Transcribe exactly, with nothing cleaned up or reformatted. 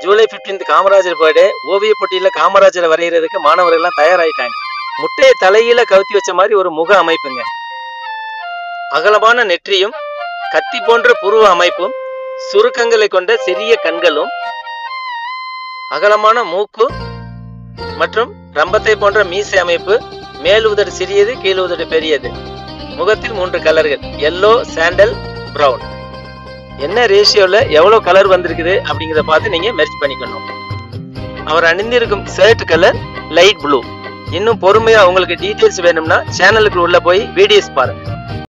ஜூலை பதினைந்து காமராஜர் பர்த்டே. ஓவிய போட்டியில காமராஜரை வரைகிறதுக்கு மாணவர்கள் எல்லாம் தயாராயிட்டாங்க. முட்டையை தலையில கவுத்தி வச்ச மாதிரி ஒரு முக அமைப்புங்க. அகலமான நெற்றியும் கத்தி போன்ற புருவ அமைப்பும் சுருக்கங்களை கொண்ட சிறிய கண்களும் அகலமான மூக்கு மற்றும் ரம்பத்தை போன்ற மீசை அமைப்பு. மேல் உதடு சிறியது, கீழ் உதடு பெரியது. முகத்தில் மூன்று கலர்கள், எல்லோ, சாண்டல், பிரவுன். என்ன ரேஷியோல எவ்வளவு கலர் வந்திருக்குது அப்படிங்கிறத பார்த்து நீங்க மெர்ஜ் பண்ணிக்கணும். அவர் அணிந்திருக்கும் ஷர்ட் கலர் லைட் ப்ளூ. இன்னும் பொறுமையா உங்களுக்கு டீடைல்ஸ் வேணும்னா சேனலுக்கு உள்ள போய் வீடியோஸ் பாருங்க.